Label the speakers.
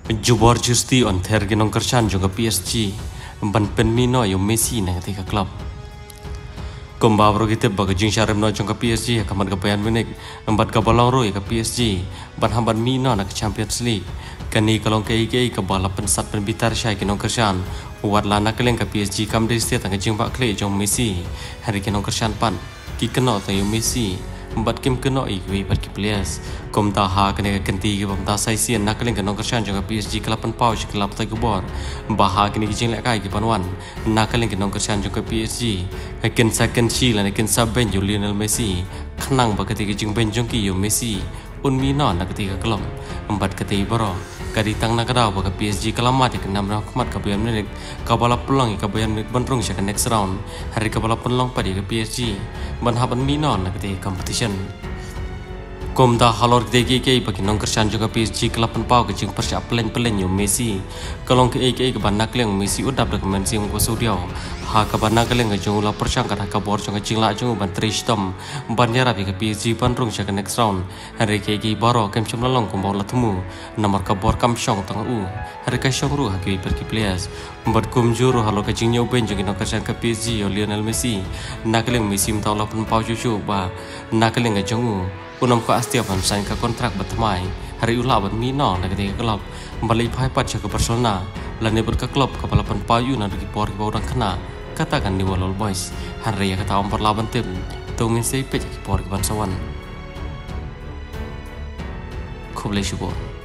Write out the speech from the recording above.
Speaker 1: Jubor justi on tergenong kersan juga PSG ban penmino yo Messi na ketika klub. Komba bro kita baga jing syarem no jong ke PSG kaman ke Bayern Munich embat ke balong ro ke PSG ban hamban mino na ke Champions League. Kani kalong ke balap pensat penbitar syai kenong kersan wat lana keleng ke PSG kam de stia tang jing bak kle jong Messi hari kenong kersan pan ki keno tang yo Messi embat kim keno igwi par ki players kom ta ha kene kenti ke bam ta sai sian nak keleng kenong kersan jong PSG kelapan pau kelap ta gubor bah kini ki jing lek kai ki panwan nak keleng kenong kersan jong ke PSG ken second chi la ken saben yo Lionel Messi khnang ba ketika jing ben jong ki yo Messi un mino nak ketika kelom embat keti baro kadi tang nak daw ba PSG kalamat ke nam rahmat ka Bayern Munich ka bala peluang ka Bayern Munich bandrung sya ke next round hari ka bala peluang padi ke PSG ban haban mino nak ketika competition kom da halor de ke bagi nong kersan juga PSG kelapan pau ke jing persia pelen yo Messi kalong ke ban nak leng Messi udap dak men sing ko sudiao ha ka ban nak leng jong la persang ka bor jong jing la jong ban tristom ban yara ke PSG ban rung sya ke next round hari ke baro kem chum long ko bor la thumu nomor ka bor kam shong tang u hari ka shong ru ha ke per ki players bat kum juru halo ka jing yo ben jong nong kersan ke PSG yo Lionel Messi nak leng Messi mtaw la pun pau chu ba nak leng jong unam ko astia ban sign ka kontrak bertemai hari ulah ban mino na ketika klub balik pai pat ke Barcelona lane ber ke klub kepala pan payu na di por ke orang kena katakan di Walol Boys hari ya kata ompor laban tim tungin sei pe ke por ke Bansawan. Kublai syukur.